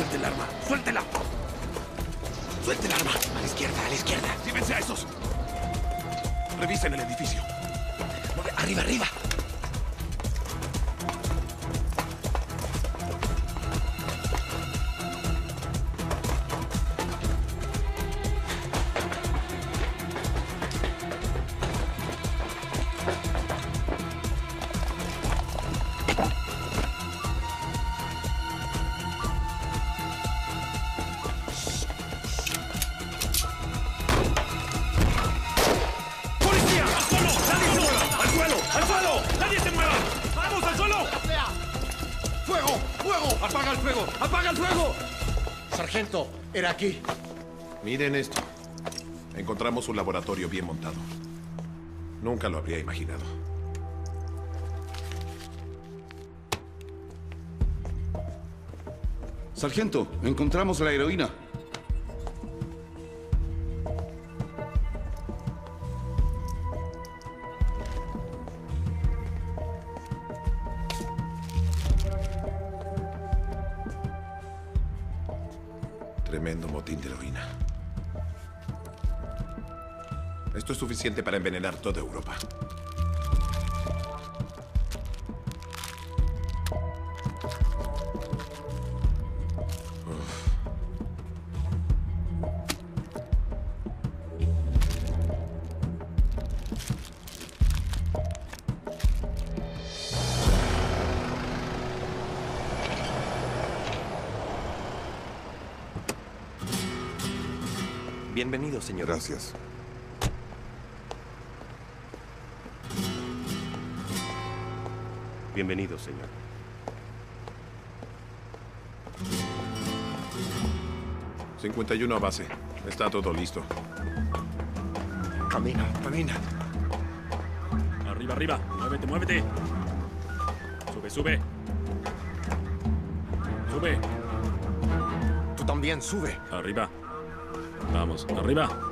Suelte el arma. ¡Suéltela! ¡Suelte el arma! A la izquierda, a la izquierda. ¡Llévense a esos! Revisen el edificio. ¡Arriba, arriba! ¡Al suelo! ¡Nadie se mueva! ¡Vamos, al suelo! ¡Fuego! ¡Fuego! ¡Apaga el fuego! ¡Apaga el fuego! Sargento, era aquí. Miren esto. Encontramos un laboratorio bien montado. Nunca lo habría imaginado. Sargento, encontramos la heroína. Tremendo motín de heroína. Esto es suficiente para envenenar toda Europa. Bienvenido, señor. Gracias. Bienvenido, señor. ...51 a base. Está todo listo. Camina, camina. Arriba, arriba. Muévete, muévete. Sube, sube. Sube. Tú también, sube. Arriba. Vamos, arriba.